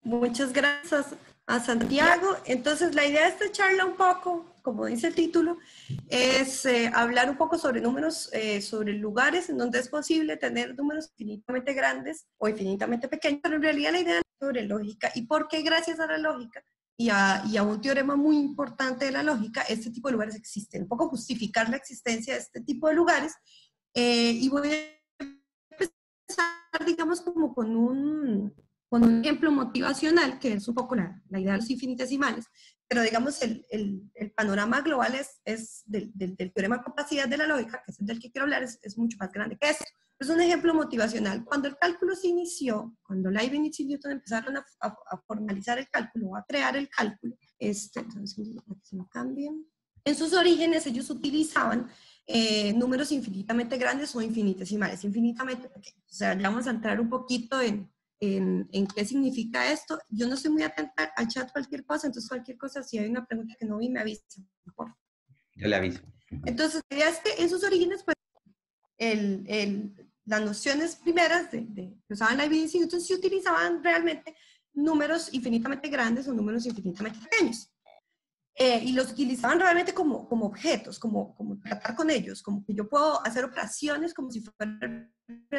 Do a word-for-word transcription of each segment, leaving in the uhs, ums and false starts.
Muchas gracias a Santiago. Entonces, la idea de esta charla un poco, como dice el título, es eh, hablar un poco sobre números, eh, sobre lugares en donde es posible tener números infinitamente grandes o infinitamente pequeños, pero en realidad la idea es sobre lógica. ¿Y por qué gracias a la lógica y a, y a un teorema muy importante de la lógica, este tipo de lugares existen? Un poco justificar la existencia de este tipo de lugares. Eh, y voy a empezar, digamos, como con un... con un ejemplo motivacional, que es un poco la, la idea de los infinitesimales, pero digamos el, el, el panorama global es, es del, del, del teorema de capacidad de la lógica, que es el del que quiero hablar, es, es mucho más grande que eso. Es un ejemplo motivacional. Cuando el cálculo se inició, cuando Leibniz y Newton empezaron a, a, a formalizar el cálculo, a crear el cálculo, este, entonces, para que se me cambien, en sus orígenes ellos utilizaban eh, números infinitamente grandes o infinitesimales, infinitamente pequeños. O sea, ya vamos a entrar un poquito en En, en qué significa esto. Yo no estoy muy atenta al chat, cualquier cosa, entonces cualquier cosa, si hay una pregunta que no vi, me avisa, por favor. Yo le aviso. Entonces, la idea es que en sus orígenes, pues, el, el, las nociones primeras de, de, que usaban Leibniz y Newton se utilizaban realmente números infinitamente grandes o números infinitamente pequeños. Eh, y los utilizaban realmente como, como objetos, como, como tratar con ellos, como que yo puedo hacer operaciones como si fueran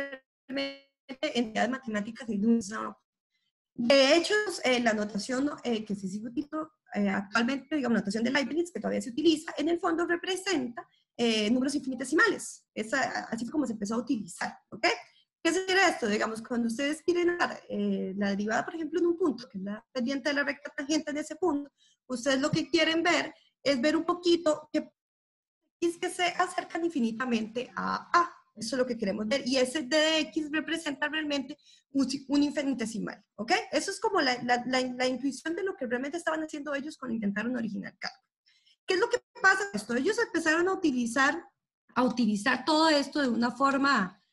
entidades matemáticas de números. De hecho, eh, la notación eh, que se sigue utilizando eh, actualmente, digamos, la notación de Leibniz, que todavía se utiliza, en el fondo representa eh, números infinitesimales. Es a, así fue como se empezó a utilizar, ¿ok? ¿Qué sería esto? Digamos, cuando ustedes quieren dar eh, la derivada, por ejemplo, en un punto, que es la pendiente de la recta tangente en ese punto, ustedes lo que quieren ver es ver un poquito que es que se acercan infinitamente a A. Eso es lo que queremos ver. Y ese d de x representa realmente un, un infinitesimal. ¿Ok? Eso es como la, la, la, la intuición de lo que realmente estaban haciendo ellos cuando intentaron originar cálculo. ¿Qué es lo que pasa con esto? Ellos empezaron a utilizar, a utilizar todo esto de una forma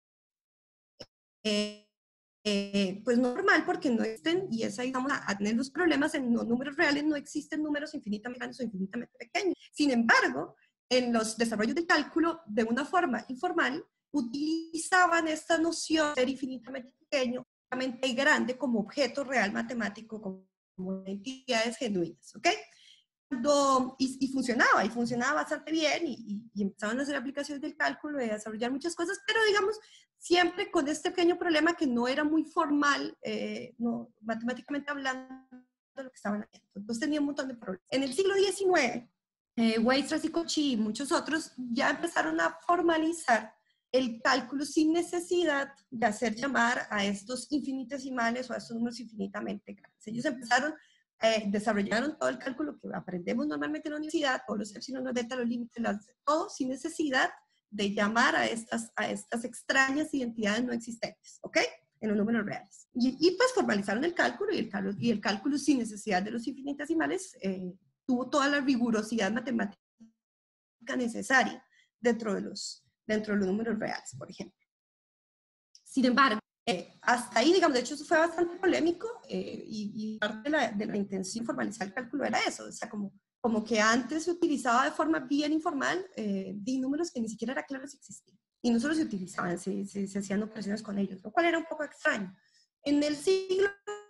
eh, eh, pues normal, porque no existen, y es ahí vamos a, a tener los problemas en los números reales, no existen números infinitamente grandes o infinitamente pequeños. Sin embargo, en los desarrollos del cálculo, de una forma informal, utilizaban esta noción de ser infinitamente pequeño, infinitamente grande como objeto real matemático, como entidades genuinas, ¿ok? Cuando, y, y funcionaba, y funcionaba bastante bien, y, y, y empezaban a hacer aplicaciones del cálculo y a desarrollar muchas cosas, pero digamos, siempre con este pequeño problema que no era muy formal, eh, no, matemáticamente hablando, de lo que estaban haciendo. Entonces tenía un montón de problemas. En el siglo diecinueve, eh, Weierstrass y Cauchy y muchos otros ya empezaron a formalizar el cálculo sin necesidad de hacer llamar a estos infinitesimales o a estos números infinitamente grandes. Ellos empezaron, eh, desarrollaron todo el cálculo que aprendemos normalmente en la universidad, todos los epsilon, los beta, los límites, las, todo sin necesidad de llamar a estas, a estas extrañas identidades no existentes, ¿ok? En los números reales. Y, y pues formalizaron el cálculo y el cálculo, y el cálculo sin necesidad de los infinitesimales eh, tuvo toda la rigurosidad matemática necesaria dentro de los, dentro de los números reales, por ejemplo. Sin embargo, eh, hasta ahí, digamos, de hecho eso fue bastante polémico eh, y, y parte de la, de la intención de formalizar el cálculo era eso, o sea, como, como que antes se utilizaba de forma bien informal eh, de números que ni siquiera era claro si existían. Y no solo se utilizaban, se, se, se hacían operaciones con ellos, lo cual era un poco extraño. En el siglo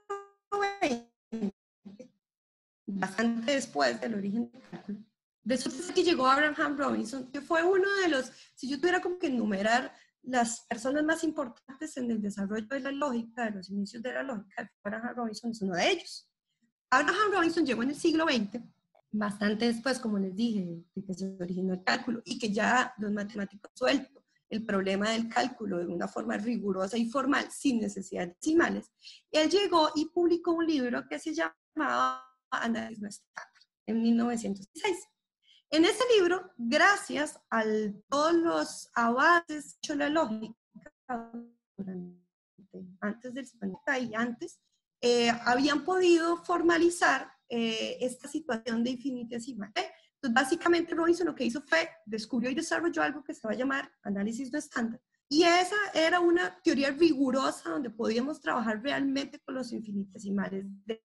veinte, bastante después del origen del cálculo, después que llegó Abraham Robinson, que fue uno de los, si yo tuviera como que enumerar las personas más importantes en el desarrollo de la lógica, de los inicios de la lógica, Abraham Robinson es uno de ellos. Abraham Robinson llegó en el siglo veinte, bastante después, como les dije, de que se originó el cálculo y que ya los matemáticos suelto el problema del cálculo de una forma rigurosa y formal, sin necesidad de decimales. Él llegó y publicó un libro que se llamaba Análisis no estándar, en mil novecientos seis. En ese libro, gracias a todos los avances de la lógica, durante, antes del cincuenta y antes, eh, habían podido formalizar eh, esta situación de infinitesimal. ¿eh? Entonces, básicamente, Robinson lo que hizo fue descubrió y desarrolló algo que se va a llamar análisis no estándar. Y esa era una teoría rigurosa donde podíamos trabajar realmente con los infinitesimales. De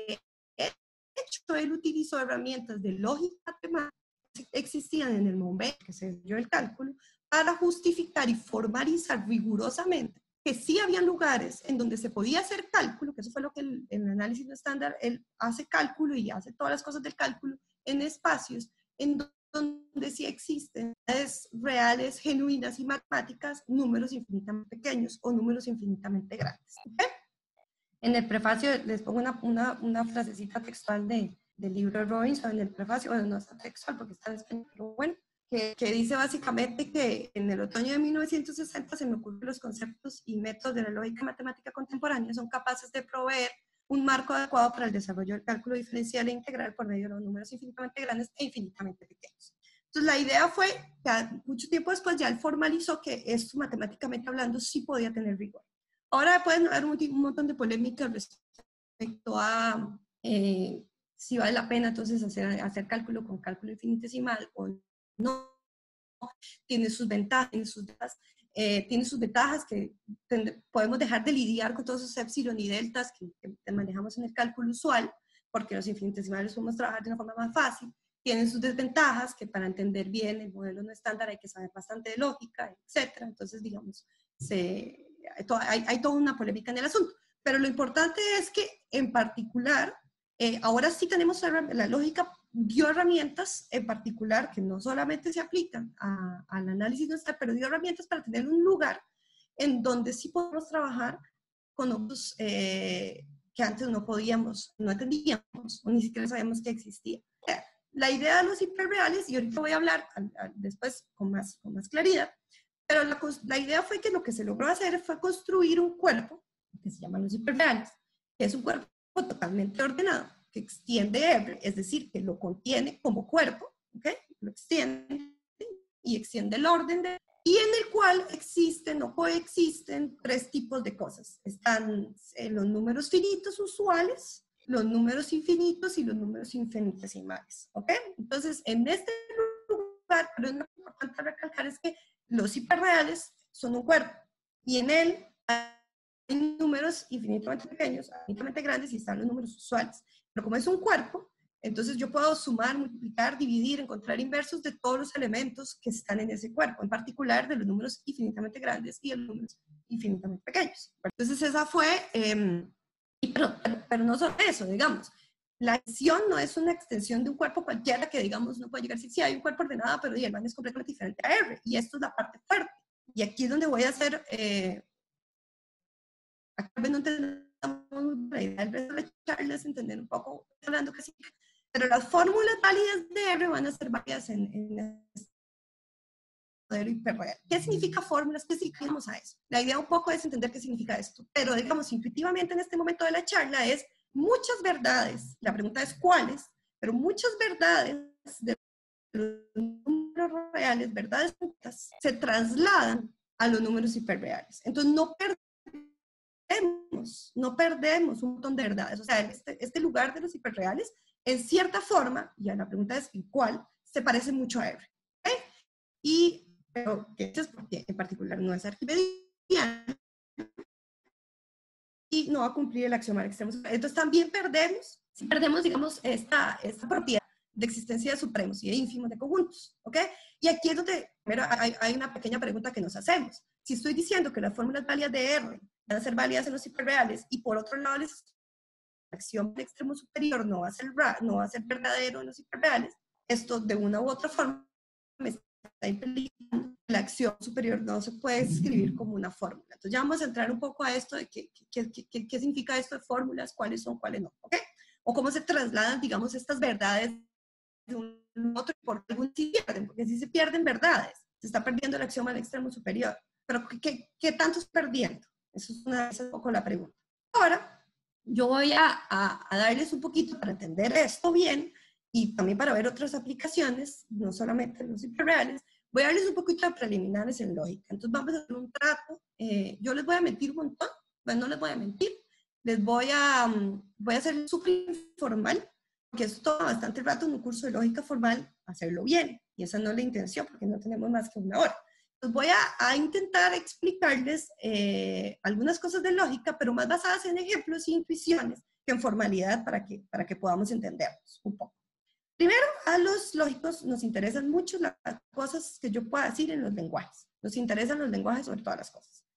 hecho, él utilizó herramientas de lógica matemática existían en el momento que se dio el cálculo para justificar y formalizar rigurosamente que sí había lugares en donde se podía hacer cálculo, que eso fue lo que el, el análisis no estándar, él hace cálculo y hace todas las cosas del cálculo en espacios en donde sí existen reales, genuinas y matemáticas, números infinitamente pequeños o números infinitamente grandes. ¿Okay? En el prefacio les pongo una, una, una frasecita textual de, del libro de Robinson, en el prefacio, bueno, no está textual porque está en español, pero bueno, que, que dice básicamente que en el otoño de mil novecientos sesenta se me ocurrió que los conceptos y métodos de la lógica matemática contemporánea son capaces de proveer un marco adecuado para el desarrollo del cálculo diferencial e integral por medio de los números infinitamente grandes e infinitamente pequeños. Entonces la idea fue que mucho tiempo después ya él formalizó que esto matemáticamente hablando sí podía tener rigor. Ahora pueden haber un, un montón de polémicas respecto a eh, si vale la pena entonces hacer, hacer cálculo con cálculo infinitesimal o no. Tiene sus ventajas, tiene sus ventajas, eh, tiene sus ventajas que podemos dejar de lidiar con todos esos epsilon y deltas que, que manejamos en el cálculo usual, porque los infinitesimales podemos trabajar de una forma más fácil. Tienen sus desventajas, que para entender bien el modelo no estándar hay que saber bastante de lógica, etcétera. Entonces, digamos, se, hay, hay toda una polémica en el asunto. Pero lo importante es que, en particular, eh, ahora sí tenemos la lógica dio herramientas en particular que no solamente se aplican a, al análisis nuestra, pero dio herramientas para tener un lugar en donde sí podemos trabajar con otros eh, que antes no podíamos, no entendíamos, o ni siquiera sabíamos que existía. La idea de los hiperreales, y ahorita voy a hablar a, a, después con más, con más claridad, pero la, la idea fue que lo que se logró hacer fue construir un cuerpo, que se llaman los hiperreales, que es un cuerpo totalmente ordenado, que extiende R, es decir, que lo contiene como cuerpo, ¿ok? Lo extiende y extiende el orden de, y en el cual existen o coexisten tres tipos de cosas. Están eh, los números finitos usuales, los números infinitos y los números infinitesimales, ¿ok? Entonces, en este lugar, lo importante recalcar es que los hiperreales son un cuerpo, y en él hay números infinitamente pequeños, infinitamente grandes, y están los números usuales. Pero como es un cuerpo, entonces yo puedo sumar, multiplicar, dividir, encontrar inversos de todos los elementos que están en ese cuerpo, en particular de los números infinitamente grandes y de los números infinitamente pequeños. Entonces esa fue, eh, pero, pero, pero no solo eso, digamos, la extensión no es una extensión de un cuerpo cualquiera que, digamos, no puede llegar, si sí, sí, hay un cuerpo ordenado, pero el man es completamente diferente a R, y esto es la parte fuerte. Y aquí es donde voy a hacer... Eh, Acá no entendemos la idea del resto de la charla es entender un poco, hablando casi, pero las fórmulas válidas de R van a ser válidas en, en este modelo hiperreal. ¿Qué significa fórmulas? ¿Qué significamos a eso? La idea un poco es entender qué significa esto, pero digamos intuitivamente en este momento de la charla es muchas verdades, la pregunta es cuáles, pero muchas verdades de los números reales, verdades se trasladan a los números hiperreales. Entonces no perdemos no perdemos un montón de verdades. O sea, este, este lugar de los hiperreales, en cierta forma, y la pregunta es ¿en cuál? Se parece mucho a R. ¿Okay? Y, pero, ¿qué es? Porque en particular no es arquimediano y no va a cumplir el axioma del extremo supremo. Entonces también perdemos, si perdemos, digamos, esta, esta propiedad de existencia de supremos y de ínfimos de conjuntos. ¿Ok? Y aquí es donde primero hay, hay una pequeña pregunta que nos hacemos. Si estoy diciendo que las fórmulas válidas de R van a ser válidas en los hiperreales y por otro lado la acción del extremo superior no va, a ser, no va a ser verdadero en los hiperreales, esto de una u otra forma me está implicando que la acción superior no se puede escribir como una fórmula. Entonces ya vamos a entrar un poco a esto de qué, qué, qué, qué significa esto de fórmulas, cuáles son, cuáles no, ¿ok? O cómo se trasladan, digamos, estas verdades de un otro y por qué algunos sí pierden, porque si se pierden verdades, se está perdiendo el axioma del extremo superior. Pero ¿qué, qué, qué tanto es perdiendo? Eso es, una, esa es un poco la pregunta. Ahora, yo voy a, a, a darles un poquito para entender esto bien y también para ver otras aplicaciones, no solamente los hiperreales, voy a darles un poquito de preliminares en lógica. Entonces vamos a hacer un trato. Eh, yo les voy a mentir un montón, bueno, no les voy a mentir, les voy a, um, voy a hacer súper informal, porque eso toma bastante rato en un curso de lógica formal, hacerlo bien, y esa no es la intención, porque no tenemos más que una hora. Entonces voy a, a intentar explicarles eh, algunas cosas de lógica, pero más basadas en ejemplos e intuiciones que en formalidad para que, para que podamos entendernos un poco. Primero, a los lógicos nos interesan mucho las cosas que yo pueda decir en los lenguajes. Nos interesan los lenguajes sobre todas las cosas.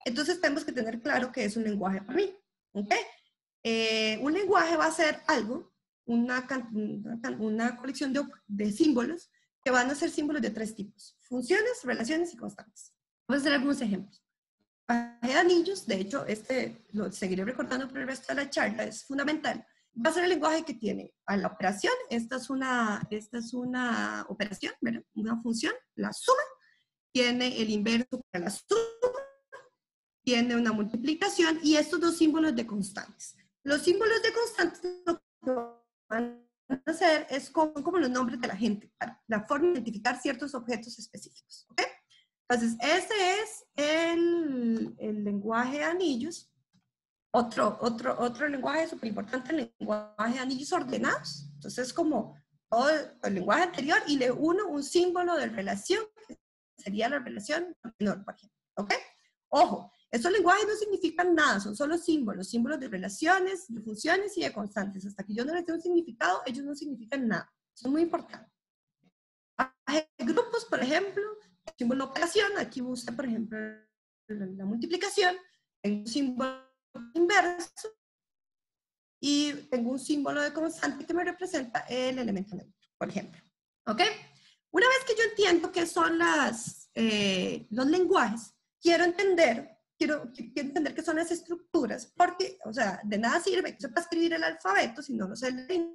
Entonces tenemos que tener claro que es un lenguaje para mí. ¿Ok? Eh, un lenguaje va a ser algo, una, una, una colección de, de símbolos que van a ser símbolos de tres tipos: funciones, relaciones y constantes. Vamos a hacer algunos ejemplos. Lenguaje de anillos, de hecho, este lo seguiré recordando por el resto de la charla, es fundamental. Va a ser el lenguaje que tiene a la operación. Esta es una, esta es una operación, ¿verdad? Una función, la suma. Tiene el inverso para la suma. Tiene una multiplicación y estos dos símbolos de constantes. Los símbolos de constantes lo que van a hacer es como, como los nombres de la gente, la forma de identificar ciertos objetos específicos. ¿Ok? Entonces, ese es el, el lenguaje de anillos. Otro, otro, otro lenguaje súper importante, el lenguaje de anillos ordenados. Entonces, es como todo el lenguaje anterior y le uno un símbolo de relación, que sería la relación menor, por ejemplo. ¿Ok? Ojo, estos lenguajes no significan nada, son solo símbolos, símbolos de relaciones, de funciones y de constantes. Hasta que yo no les dé un significado, ellos no significan nada. Son muy importantes. Grupos, por ejemplo, símbolo de operación, aquí busca, por ejemplo, la, la multiplicación, tengo un símbolo inverso y tengo un símbolo de constante que me representa el elemento neutro, por ejemplo. ¿Ok? Una vez que yo entiendo qué son las, eh, los lenguajes, quiero entender, quiero, quiero entender qué son las estructuras, porque, o sea, de nada sirve que sepa escribir el alfabeto si no lo sé leer.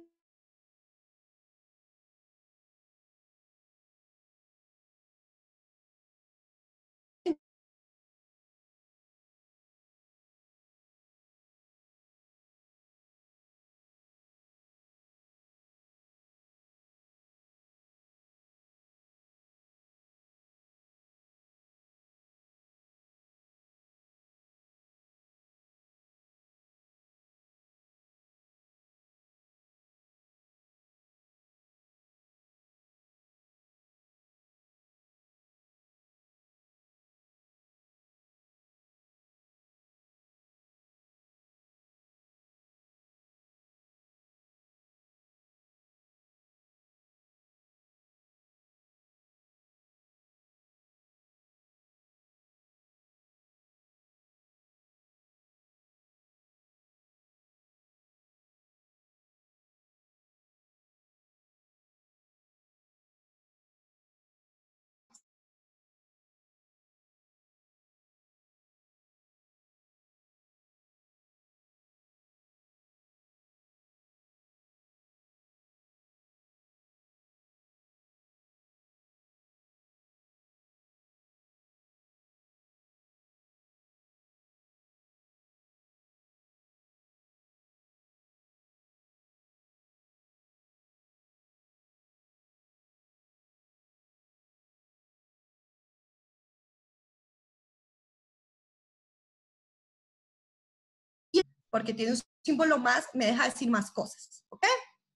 Porque tiene un símbolo más, me deja decir más cosas. ¿Ok?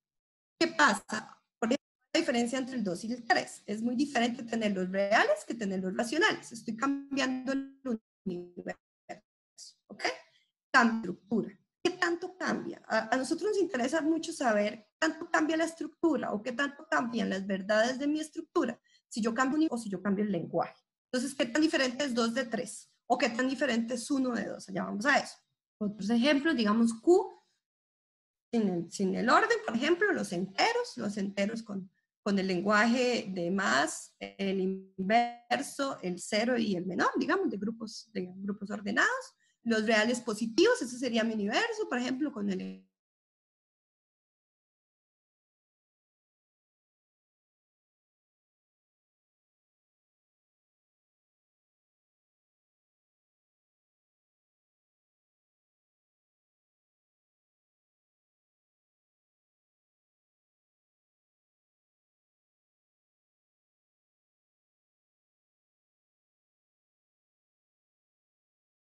¿Qué pasa? Por ejemplo, la diferencia entre el dos y el tres. Es muy diferente tener los reales que tener los racionales. Estoy cambiando el universo. ¿Ok? Cambia estructura. ¿Qué tanto cambia? A, a nosotros nos interesa mucho saber qué tanto cambia la estructura o qué tanto cambian las verdades de mi estructura si yo cambio un o si yo cambio el lenguaje. Entonces, ¿qué tan diferente es dos de tres? ¿O qué tan diferente es uno de dos? Ya vamos a eso. Otros ejemplos, digamos Q, sin el, sin el orden, por ejemplo, los enteros, los enteros con, con el lenguaje de más, el inverso, el cero y el menor, digamos, de grupos, de grupos ordenados. Los reales positivos, ese sería mi universo, por ejemplo, con el